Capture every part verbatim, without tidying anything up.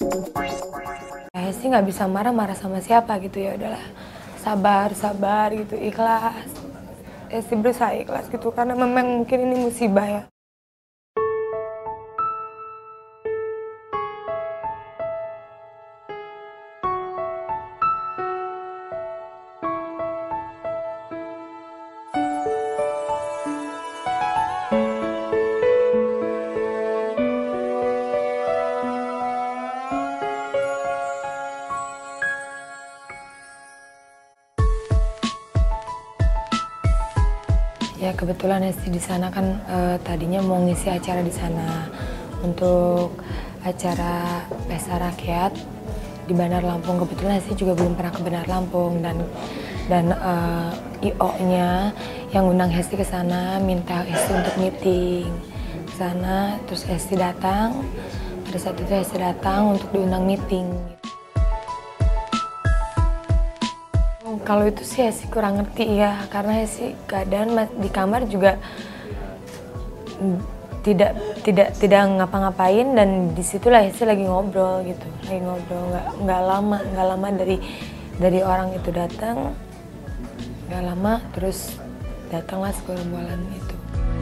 Hesti nggak bisa marah-marah sama siapa gitu, ya udahlah sabar sabar gitu, ikhlas. Hesti berusaha ikhlas gitu karena memang mungkin ini musibah ya. Ya kebetulan Hesti di sana kan eh, tadinya mau ngisi acara di sana untuk acara pesta rakyat di Bandar Lampung. Kebetulan Hesti juga belum pernah ke Bandar Lampung dan dan uh, I O-nya yang undang Hesti ke sana minta Hesti untuk meeting ke sana, terus Hesti datang. Pada saat itu Hesti datang untuk diundang meeting. Kalau itu sih Hesti kurang ngerti ya, karena Hesti keadaan di kamar juga tidak tidak tidak ngapa-ngapain, dan disitulah Hesti lagi ngobrol gitu, lagi ngobrol nggak nggak lama nggak lama dari dari orang itu datang, nggak lama terus datanglah segerombolan itu.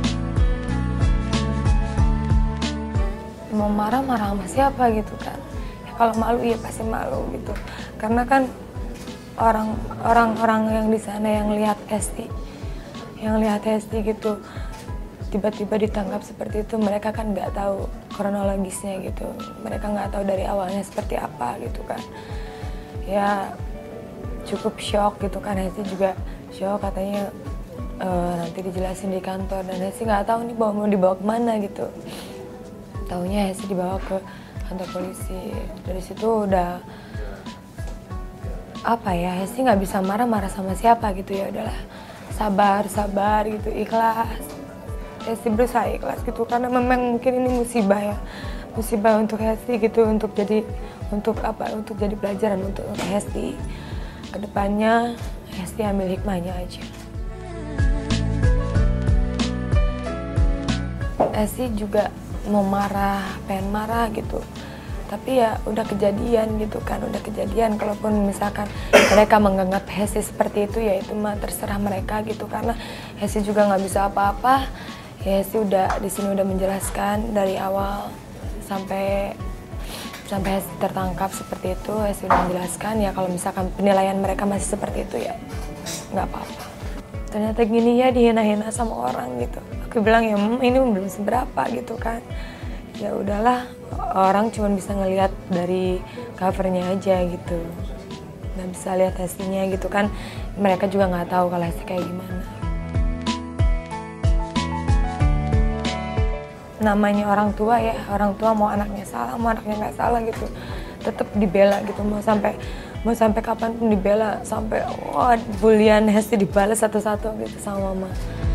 Mau marah-marah sama siapa gitu kan? Ya, kalau malu ya pasti malu gitu, karena kan orang orang-orang yang di sana yang lihat Hesti, yang lihat Hesti gitu tiba-tiba ditangkap seperti itu, mereka kan nggak tahu kronologisnya gitu, mereka nggak tahu dari awalnya seperti apa gitu kan. Ya cukup shock gitu kan, Hesti juga shock, katanya e, nanti dijelasin di kantor, dan Hesti nggak tahu nih bawa mau dibawa kemana gitu. Taunya Hesti dibawa ke kantor polisi. Dari situ udah apa ya, Hesti nggak bisa marah-marah sama siapa gitu, ya udahlah sabar sabar gitu, ikhlas. Hesti berusaha ikhlas gitu karena memang mungkin ini musibah ya, musibah untuk Hesti gitu, untuk jadi untuk apa untuk jadi pelajaran untuk Hesti kedepannya. Hesti ambil hikmahnya aja. Hesti juga mau marah, pengen marah gitu, tapi ya udah kejadian gitu kan, udah kejadian. Kalaupun misalkan mereka menganggap Hesti seperti itu, ya itu mah terserah mereka gitu, karena Hesti juga nggak bisa apa-apa. Ya Hesti udah di sini udah menjelaskan dari awal sampai sampai Hesti tertangkap seperti itu. Hesti udah menjelaskan ya, kalau misalkan penilaian mereka masih seperti itu ya nggak apa-apa. Ternyata gini ya, dihina-hina sama orang gitu. Aku bilang ya ini belum seberapa gitu kan. Ya udahlah, orang cuma bisa ngelihat dari covernya aja gitu, nggak bisa lihat Hestinya gitu kan. Mereka juga nggak tahu kalau Hesti kayak gimana. Namanya orang tua ya, orang tua mau anaknya salah, mau anaknya nggak salah gitu, tetap dibela gitu, mau sampai mau sampai kapanpun dibela, sampai wah bulian Hesti dibalas satu-satu gitu sama mama.